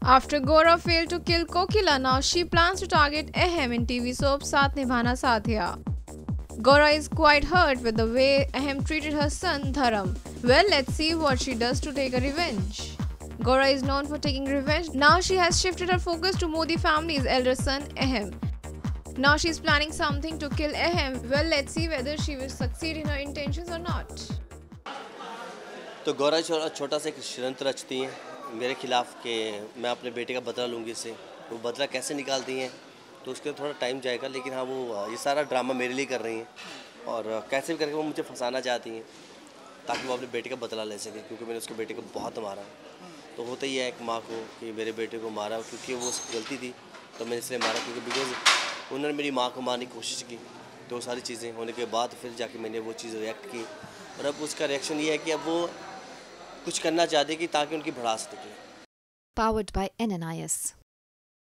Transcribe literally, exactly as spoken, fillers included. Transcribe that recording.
After Gora failed to kill Kokila, now she plans to target Ahem in T V soap Saath Nibhana Saathiya. Gora is quite hurt with the way Ahem treated her son Dharam. Well, let's see what she does to take a revenge. Gora is known for taking revenge. Now she has shifted her focus to Modi family's elder son Ahem. Now she is planning something to kill Ahem. Well, let's see whether she will succeed in her intentions or not. तो गौरा छोटा सा एक षड्यंत्र रचती हैं मेरे खिलाफ कि मैं अपने बेटे का बदला लूँगी इससे। वो बदला कैसे निकालती हैं तो उसके थोड़ा टाइम जाएगा, लेकिन हाँ वो ये सारा ड्रामा मेरे लिए कर रही हैं और कैसे भी करके वो मुझे फंसाना चाहती हैं ताकि वो अपने बेटे का बदला ले सके, क्योंकि मैंने उसके बेटे को बहुत मारा। तो होता ही है एक माँ को कि मेरे बेटे को मारा, क्योंकि वो उसकी गलती थी तो मैंने इसलिए मारा, क्योंकि बिकॉज उन्होंने मेरी माँ को मारने की कोशिश की। तो सारी चीज़ें होने के बाद फिर जाके मैंने वो चीज़ रिएक्ट की और अब उसका रिएक्शन ये है कि अब वो कुछ करना चाहते कि ताकि उनकी भड़ास निकले। Powered by N N I S